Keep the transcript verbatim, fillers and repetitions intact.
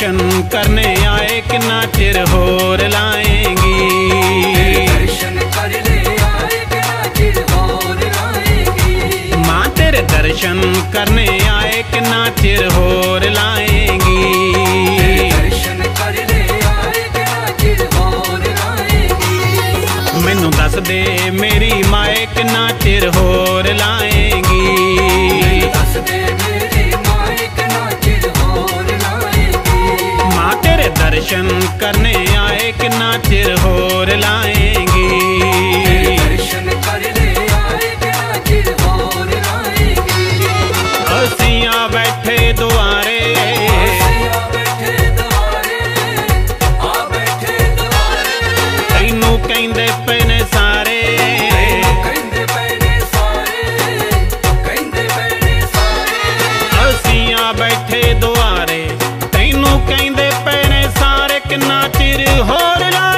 दर्शन करने आए कितना चिर होर लाएंगी। दर्शन करने आए कितना चिर होर लाएंगी। माँ तेरे दर्शन करने आए कितना चिर होर लाएंगी। दर्शन करने आए कितना चिर होर लाएंगी। मैनू दस दे मेरी माए कितना चिर होर लाएंगी। दस दे मेरी माए कितना चिर होर लाएंगी। माँ तेरे दर्शन करने आए कितना चिर होर लाएंगी। दर्शन करने आए कितना चिर होर लाएंगी। असियां बैठे दुआरे आ बैठे दुआरे, आ बैठे दुआरे। तैनू कहंदे पे ने सारे। कहंदे पैने सारे, कहंदे पैने सारे। असियां बैठे दुआरे तैनू कहंदे पे ने सारे कितना चिर होर ला